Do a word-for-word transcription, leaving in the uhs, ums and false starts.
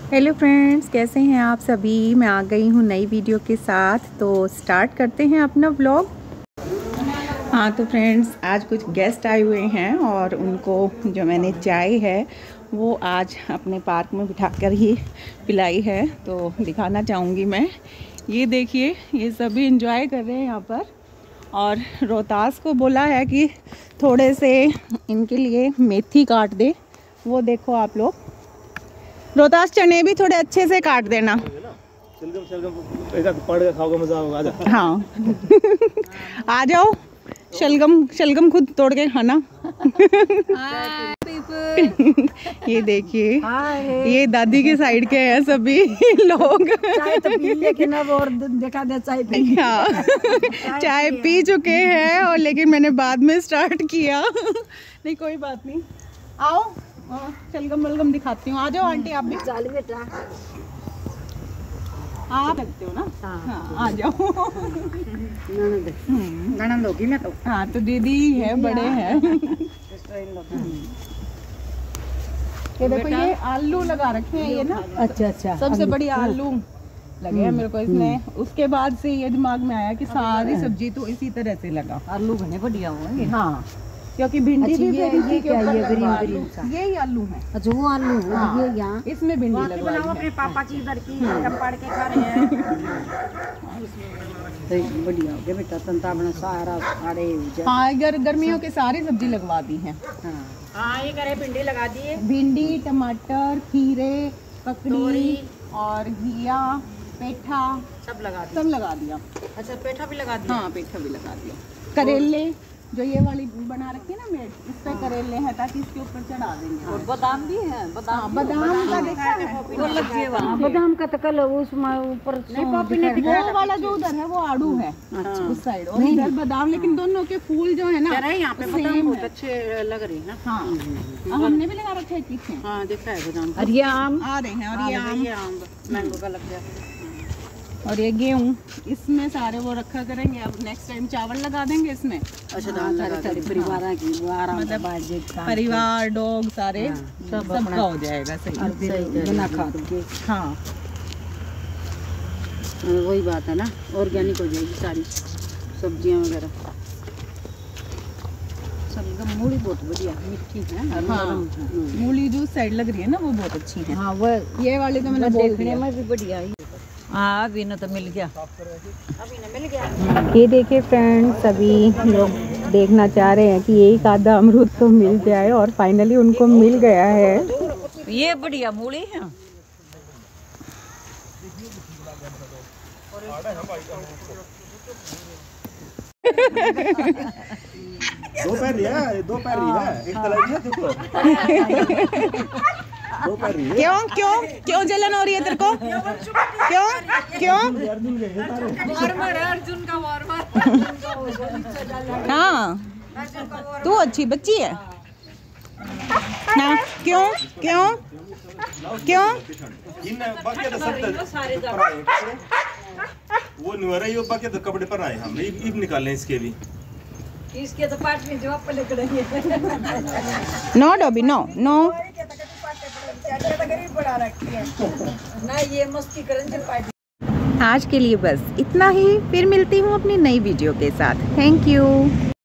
Hello friends, कैसे हैं आप सभी। मैं आ गई हूँ नई वीडियो के साथ, तो स्टार्ट करते हैं अपना व्लॉग। हाँ तो फ्रेंड्स, आज कुछ गेस्ट आए हुए हैं और उनको जो मैंने चाय है वो आज अपने पार्क में बिठाकर ही पिलाई है, तो दिखाना चाहूँगी मैं। ये देखिए, ये सभी एंजॉय कर रहे हैं यहाँ पर। और रोहतास को बोला है कि थोड़े से इनके लिए मेथी काट दे। वो देखो आप लोग, रोहतास चने भी थोड़े अच्छे से काट देना। शलगम शलगम एक पड़ के खाओगे, मजा होगा। आजा। हाँ आ जाओ, शलगम शलगम खुद तोड़ के खाना। ये देखिए, ये दादी के साइड के हैं सभी लोग। चाय तो पी, लेकिन अब और देखा दे चाय पी। हाँ चाय पी चुके हैं, और लेकिन मैंने बाद में स्टार्ट किया। नहीं कोई बात नहीं, आओ शलगम वलगम दिखाती हूँ। आ जाओ आंटी, आप भी। चाल बेटा आप लगते हो ना। हाँ आ जाओ। ननद होगी मैं तो। हाँ तो दीदी है, बड़े हैं। ये देखो, ये आलू लगा रखे हैं ये ना। अच्छा अच्छा, सबसे बड़ी आलू लगे हैं मेरे को इसमें। उसके बाद से ये दिमाग में आया कि सारी सब्जी तो इसी तरह से लगा। आलू घने बढ़िया होंगे। हाँ क्योंकि भिंडी भी ये ये क्या ये ग्रीन ग्रीन सा, यही आलू है। अच्छा वो आलू ये यहाँ इसमें भिंडी लगवाई है। अपने पापा की इधर की हम पढ़ के खा रहे हैं। बढ़िया हो गया बेटा, तंता बना सारा सारे। हाँ गर, गर्मियों के सारी सब्जी लगवा दी है। हाँ ये करे, भिंडी लगा दी है। भिंडी, टमाटर, खीरे, ककड़ी और घिया, पेठा सब लगा सब लगा दिया। अच्छा पेठा भी लगा दिया। हाँ पेठा भी लगा दिया। करेले जो ये वाली बना रखी है ना मेड, इस पे करेले हैं ताकि इसके ऊपर चढ़ा देंगे। और बादाम भी है। बादाम हाँ, बादाम का देखा है वो लग गए वहाँ। बादाम का तो कल उसमें ऊपर वो वाला जो उधर है वो आड़ू है उस साइड, और इधर बादाम। लेकिन दोनों के फूल जो है ना यहाँ पे बादाम बहुत अच्छे लग रहे हैं। हाँ हमने भी लगा रखे हैं पीछे। हाँ देखा है बादाम। और ये आम आ रहे हैं, और ये आम ये आम मैंगो का लग गया। और ये गेहूँ, इसमें सारे वो रखा करेंगे। अब नेक्स्ट टाइम चावल लगा देंगे इसमें। अच्छा दाल लगा सारे परिवार की मतलब परिवार, डॉग सारे सब सबका हो जाएगा सही बना खा दोगे। हाँ वही बात है ना, ऑर्गेनिक हो जाएगी सारी सब्जियां वगैरह। शलगम मूली बहुत बढ़िया मीठी है। हाँ मूली जो साइड लग रही है ना वो बहुत अच्छी है। हाँ वो ये वाली तो मैंने देखने में भी बढ़िया है। हाँ अभी ना तो मिल गया, अभी ना मिल गया। ये देखिए फ्रेंड्स, सभी लोग देखना चाह रहे हैं कि एक आधा अमरूद तो मिल जाए, और फाइनली उनको मिल गया है। ये बढ़िया मूली है। दो पैर है, दो पैर है, एक तरह है देखो। दो पैर है। क्यों क्यों क्यों जलन हो रही है तेरे को? क्यों क्यों? अर्जुन का हाँ तू अच्छी बच्ची है ना। क्यों क्यों क्यों? वो नुरा ये बाकी तो कपड़े पर आए हम इब निकालें इसके भी। इसके तो पार्ट में जवाब पे लेकर नो डॉबी, नो नो ना, ये मस्ती करें। आज के लिए बस इतना ही, फिर मिलती हूँ अपनी नई वीडियो के साथ। Thank you.